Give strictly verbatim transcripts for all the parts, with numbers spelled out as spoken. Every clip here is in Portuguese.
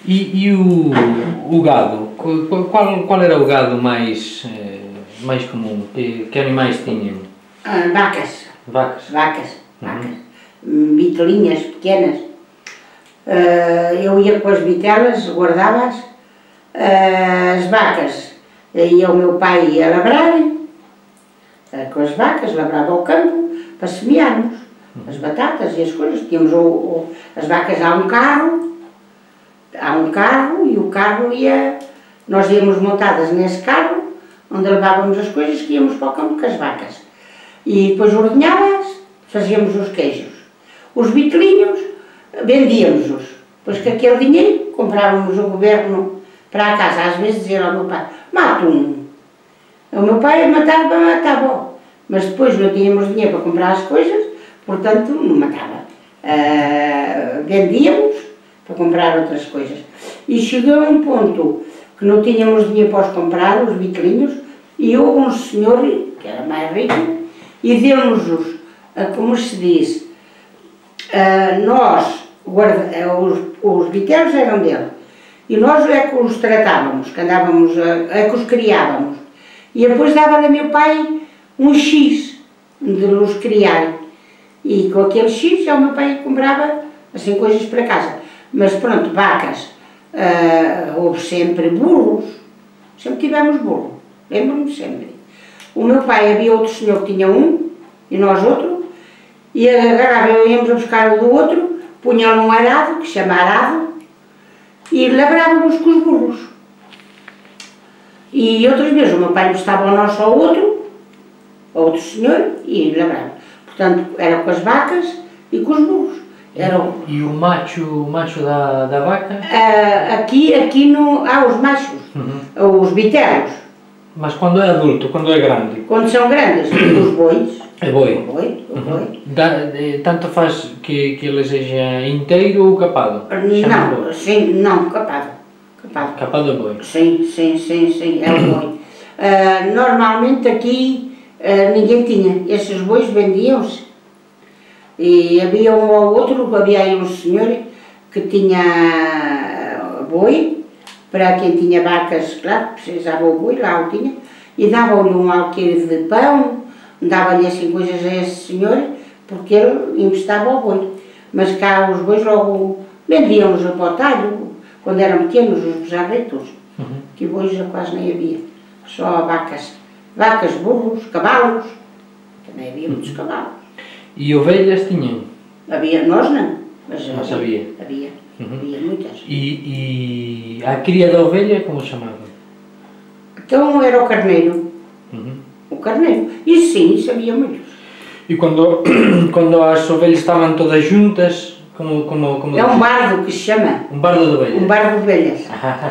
E, e o, o gado? Qual, qual era o gado mais, mais comum? Que, que animais tinham? Ah, vacas. Vacas? Vacas. Uhum. Vacas. Vitelinhas pequenas. Uh, eu ia com as vitelas, guardava-as. Uh, as vacas, ia o meu pai ia labrar, uh, com as vacas, labrava o campo para semearmos as batatas e as coisas. Tínhamos o, o, as vacas, há um carro, há um carro e o carro ia, nós íamos montadas nesse carro, onde levávamos as coisas que íamos para o campo com as vacas. E depois ordenhava-as, fazíamos os queijos. Os vitelinhos, vendíamos-os. Depois com aquele dinheiro, comprávamos o governo para a casa. Às vezes dizia ao meu pai, mata um. O meu pai matava, matava. Mas depois não tínhamos dinheiro para comprar as coisas, portanto não matava. Uh, vendíamos para comprar outras coisas. E chegou a um ponto que não tínhamos dinheiro para os comprar, os vitelinhos, e houve um senhor, que era mais rico, e deu-nos-os, uh, como se diz, uh, nós, guarda, uh, os, os vitelos eram dele, e nós é que os tratávamos, que andávamos, uh, é que os criávamos. E depois dava-lhe a meu pai um X de os criar. E com aquele X, já o meu pai comprava assim coisas para casa. Mas pronto, vacas, uh, houve sempre burros, sempre tivemos burro, lembro-me sempre. O meu pai, havia outro senhor que tinha um, e nós outro, e agarrava, íamos a buscar o do outro, punha-lhe um arado, que se chama arado, e labrávamos com os burros. E outras vezes o meu pai emprestava ao nosso ao outro, ao outro senhor, e labrava. Portanto, era com as vacas e com os burros. Era o... E o macho, o macho da, da vaca? Uh, aqui, aqui no... há os machos, uhum. Os vitelos. Mas quando é adulto, quando é grande? Quando são grandes, os bois. É boi? O boi, o uhum. boi. Da, de, tanto faz que, que ele seja inteiro ou capado? Chama não, sim, não, capado. Capado. Capado é boi? Sim, sim, sim, sim, é o boi. Uh, normalmente aqui uh, ninguém tinha, esses bois vendiam-se. E havia um ou outro, havia aí um senhor que tinha boi, para quem tinha vacas, claro, precisava o boi, lá o tinha, e dava-lhe um alqueire de pão, dava-lhe assim coisas a esse senhor, porque ele emprestava o boi. Mas cá os bois logo vendiam-nos para o talho, quando eram pequenos, os bezarretos, uhum. Que bois já quase nem havia, só vacas, vacas, burros, cavalos, também havia muitos uhum. cavalos. E ovelhas tinham? Havia, nós não, mas, mas havia, havia, havia, uhum. havia muitas. E, e a cria da ovelha, como chamava? Então era o carneiro, uhum. o carneiro, isso sim, isso havia muitos. E quando, quando as ovelhas estavam todas juntas, como... como, como é um bardo que se chama. Um bardo de ovelhas? Um bardo de ovelhas.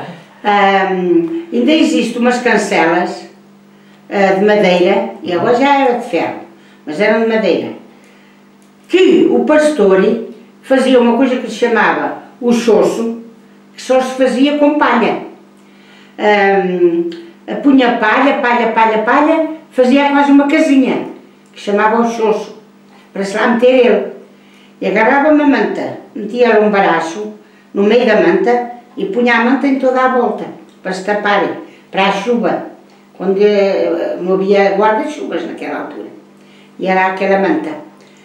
um, ainda existem umas cancelas uh, de madeira, e agora já era de ferro, mas eram de madeira, que o pastor fazia uma coisa que se chamava o choço, que só se fazia com palha. Um, punha palha, palha, palha, palha, fazia quase uma casinha, que chamava o choço, para se lá meter ele. E agarrava uma manta, metia um baraço no meio da manta e punha a manta em toda a volta, para se tapar, para a chuva, quando não havia guarda-chuvas naquela altura. E era aquela manta.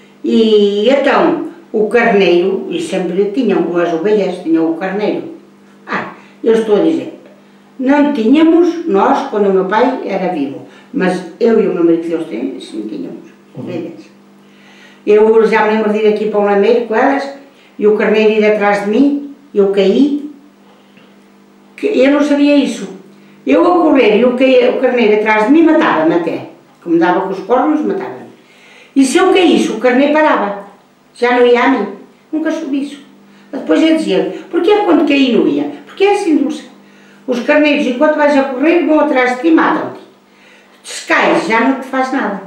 E então, o carneiro, e sempre tinham, as ovelhas tinham o carneiro. Ah, eu estou a dizer, não tínhamos, nós, quando o meu pai era vivo, mas eu e o meu marido, Deus tem, sim, tínhamos ovelhas. Eu já me lembro de ir aqui para um lameiro com elas, e o carneiro ir atrás de mim, eu caí, que eu não sabia isso. Eu a correr e o, o carneiro atrás de mim matava-me até, como dava com os cornos, matava-me. E se eu caísse, o carneiro parava, já não ia a mim, nunca soube isso. Depois eu dizia, porque é quando caí não ia? Porque é assim, Dulce, os carneiros, enquanto vais a correr, vão atrás de ti e matam-te. Se cais, já não te faz nada.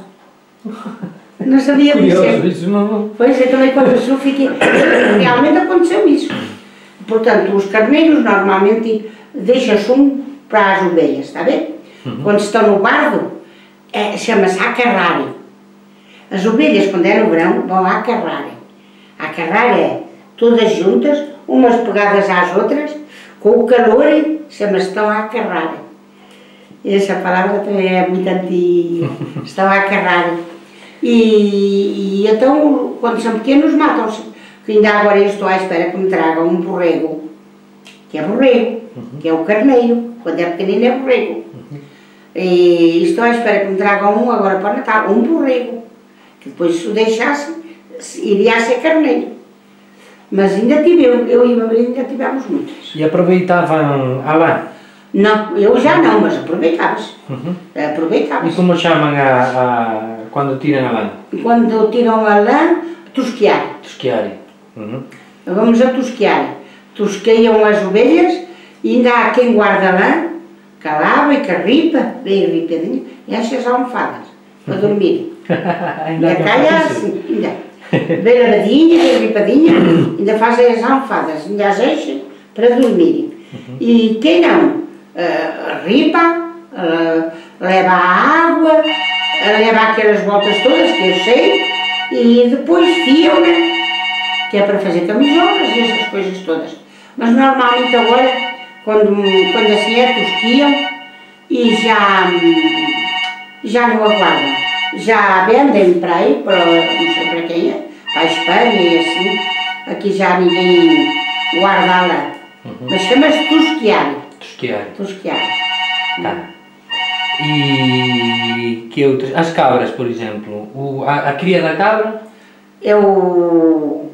Não sabia dizer. Isso não... Pois, eu também quando eu fiquei, realmente aconteceu isso. Portanto, os carneiros normalmente deixam-se um para as ovelhas, está a ver? Uhum. Quando estão no bardo, é, chama-se acarrar. As ovelhas, quando é no verão, vão a acarrar. A acarrar é todas juntas, umas pegadas às outras, com o calor, chama-se estão a acarrar. Essa palavra também é muito antiga, estão a acarrar. E, e então, quando são pequenos, matam-se. Que ainda agora eu estou à espera que me tragam um borrego, que é borrego, que é o carneiro, quando é pequenino é borrego. E estou à espera que me tragam um agora para o Natal, um borrego, que depois se o deixasse, iria ser carneiro. Mas ainda tive, eu, eu e o meu marido ainda tivemos muitas. E aproveitavam a lã? Não, eu já não, mas aproveitava-se. Uhum. Aproveitava-se. E como chamam a, a, quando tiram a lã? Quando tiram a lã, tosquear. Tosquear. Uhum. Vamos a tosquear. Tosqueiam as ovelhas e ainda há quem guarda a lã, que a lava e que a ripa, bem ripadinha, e enche as almofadas para dormir. Ainda a calha assim, ainda. Bem lavadinha, bem ripadinha, ainda fazem as almofadas, ainda as enchem para dormirem. Uhum. E quem não, uh, ripa, uh, leva a água, uh, leva aquelas voltas todas que eu sei, e depois fiam-na, que é para fazer camisolas e essas coisas todas. Mas normalmente agora, quando, quando assim é, tosquiam e já, já não aguardam. Já vendem para aí, para, não sei para quem é, para a Espanha e assim. Aqui já ninguém guarda a lã. Uhum. Mas chama-se tosquiar. Tosquiar. Tosquiar. Tá. E que outras? As cabras, por exemplo. O, a, a cria da cabra? É o...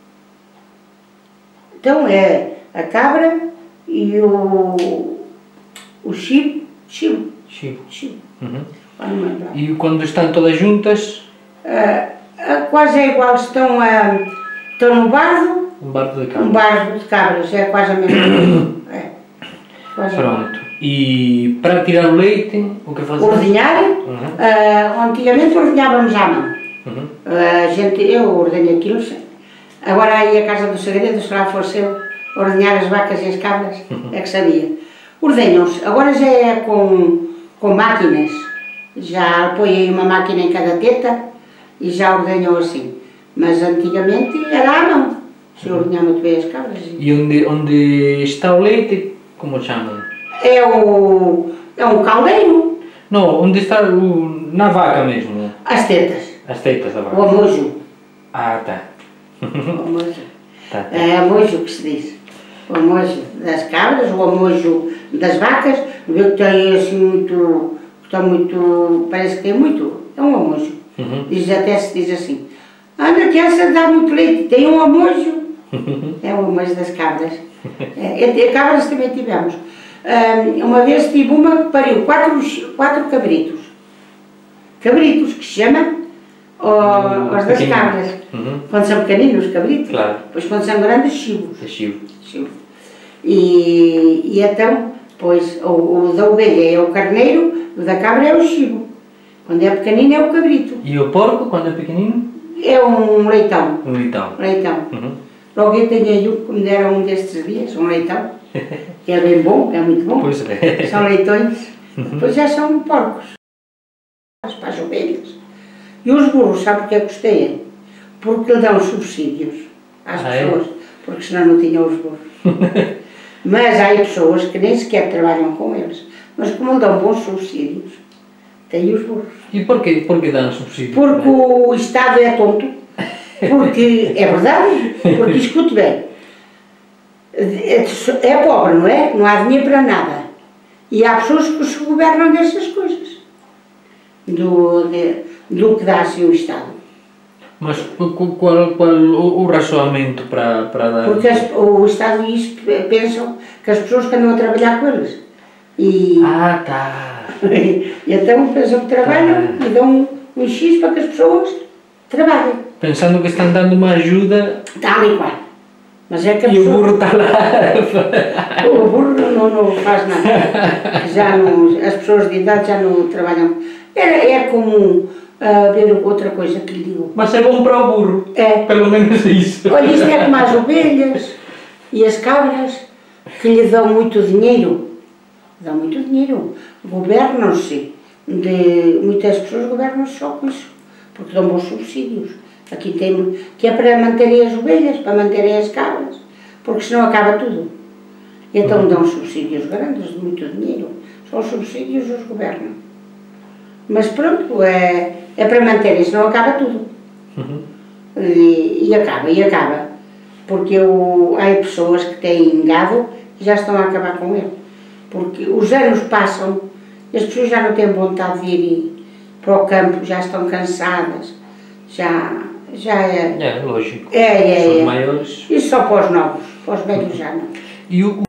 Então é a cabra e o... o chivo. Chivo. Chivo. Chivo. Uhum. E quando estão todas juntas? Uh, uh, quase é igual, estão, uh, estão no bardo. Um bardo de cabras. Um bardo de cabras, é quase a mesma coisa. É, quase Pronto. Igual. E para tirar o leite, o que fazemos? Ordenhar. Uhum. Uh, antigamente ordenhávamos à mão. Uhum. Uh, a gente, eu ordenhei aquilo. Agora aí a Casa do Segredo, se lá fosse eu ordenhar as vacas e as cabras, uhum. É que sabia. Ordenham-se. Agora já é com, com máquinas. Já põe aí uma máquina em cada teta e já ordenham assim. Mas antigamente era à mão. Se ordenhava muito bem as cabras. E onde, onde está o leite, como chamam? É, o, é um caldeiro. Não, onde está o, na vaca mesmo? As tetas. As tetas da vaca. O amojo. Ah, tá. O amojo. Tá, tá. É amojo que se diz. O amojo das cabras, o amojo das vacas. Vê que tem assim muito... Está muito, parece que tem muito, é um amojo. Uhum. Diz, até se diz assim, anda que essa dá muito leite, tem um amojo. É o amojo das cabras. É, cabras também tivemos. Uma vez tive uma que pariu quatro, quatro cabritos. Cabritos, que se chama oh, os das cabras. Uhum. Quando são pequeninos, cabritos. Claro. Pois quando são grandes, chivos. É chivo. Chivo. E, e então, pois, o, o da ovelha é o carneiro, o da cabra é o chivo. Quando é pequenino é o cabrito. E o porco, quando é pequenino? É um leitão. Um leitão. Leitão. Uhum. Logo eu tenho aí um que me deram um destes dias, um leitão, que é bem bom, é muito bom. Pois é. São leitões. Uhum. Depois já são porcos. Para as ovelhas. E os burros, sabe porque é que gostei? Porque lhe dão subsídios às ah, pessoas, é? Porque senão não tinham os burros. Mas há aí pessoas que nem sequer trabalham com eles, mas como dão bons subsídios, têm os burros. E porquê, porquê dão subsídios? Porque o Estado é tonto, porque é verdade, porque escute bem, é pobre, não é? Não há dinheiro para nada. E há pessoas que se governam dessas coisas, do, de, do que dá assim o Estado. Mas qual, qual o, o racionamento para, para dar? Porque as, o Estado e isso pensam que as pessoas que andam a trabalhar com eles. E, ah, tá. e então pensam que trabalham tá. E dão um, um X para que as pessoas trabalhem. Pensando que estão dando uma ajuda. Está ali qual. Mas é que a e pessoa, o burro está lá. O burro não, não faz nada. Já não, as pessoas de idade já não trabalham. É, é comum. Uh, ver outra coisa que lhe digo. Mas é bom para o burro. É. Pelo menos isso. Olha, isto é como as ovelhas e as cabras que lhe dão muito dinheiro. Dão muito dinheiro. Governam-se. Muitas pessoas governam-se só com isso. Porque dão bons subsídios. Aqui tem, que é para manterem as ovelhas, para manterem as cabras. Porque senão acaba tudo. E então dão subsídios grandes, de muito dinheiro. São subsídios dos governos. Mas pronto, é, é para manter, senão acaba tudo. Uhum. E, e acaba, e acaba. Porque eu, há pessoas que têm gado e já estão a acabar com ele. Porque os anos passam e as pessoas já não têm vontade de ir para o campo, já estão cansadas, já, já é... É, lógico. É, é, São é. maiores. Isso só para os novos, para os velhos já não. E o,